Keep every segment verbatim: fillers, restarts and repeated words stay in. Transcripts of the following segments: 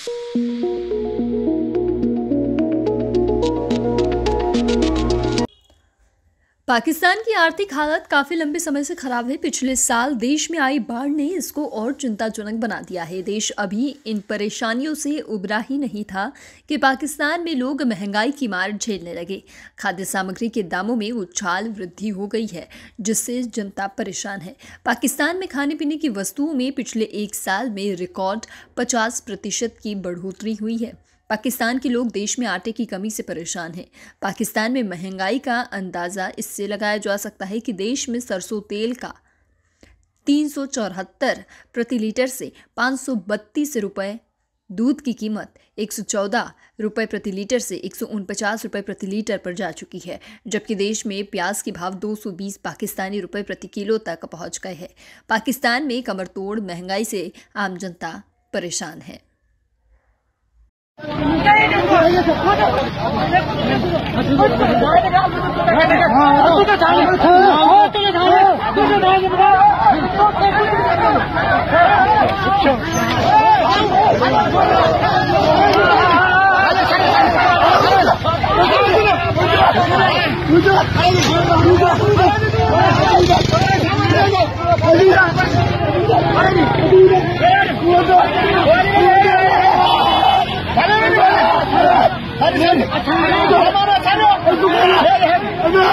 पाकिस्तान की आर्थिक हालत काफी लंबे समय से खराब है। पिछले साल देश में आई बाढ़ ने इसको और चिंताजनक बना दिया है। देश अभी इन परेशानियों से उबरा ही नहीं था कि पाकिस्तान में लोग महंगाई की मार झेलने लगे। खाद्य सामग्री के दामों में उछाल वृद्धि हो गई है, जिससे जनता परेशान है। पाकिस्तान में खाने पीने की वस्तुओं में पिछले एक साल में रिकॉर्ड पचास प्रतिशत की बढ़ोतरी हुई है। पाकिस्तान के लोग देश में आटे की कमी से परेशान हैं। पाकिस्तान में महंगाई का अंदाज़ा इससे लगाया जा सकता है कि देश में सरसों तेल का तीन सौ चौहत्तर प्रति लीटर से पाँच सौ बत्तीस रुपये, दूध की कीमत एक सौ चौदह रुपये प्रति लीटर से एक सौ उनपचास रुपये प्रति लीटर पर जा चुकी है, जबकि देश में प्याज के भाव दो सौ बीस पाकिस्तानी रुपये प्रति किलो तक पहुंच गए हैं। पाकिस्तान में कमरतोड़ महंगाई से आम जनता परेशान है।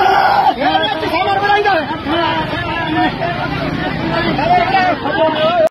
हमारा